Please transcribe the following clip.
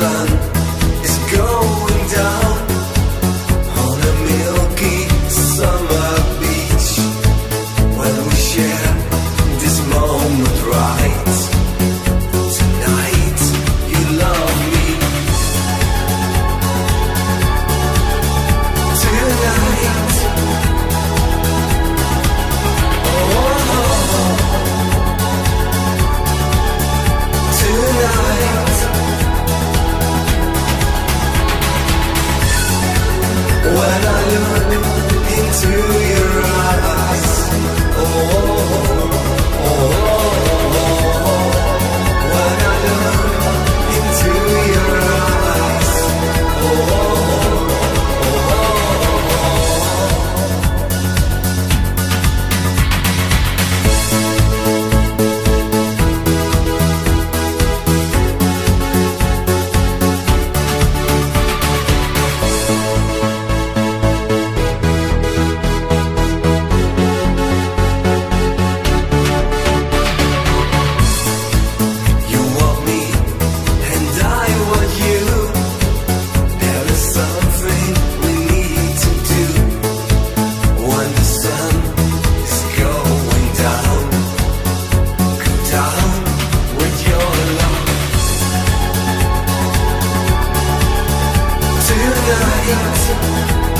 sun is going down on a milky summer beach, when we share this moment right. Tonight you love me. Tonight, oh, tonight, when I look into your eyes, when I look into your eyes, you want me and I want you. There is something we need to do when the sun is going down. Go down with your love. Tonight,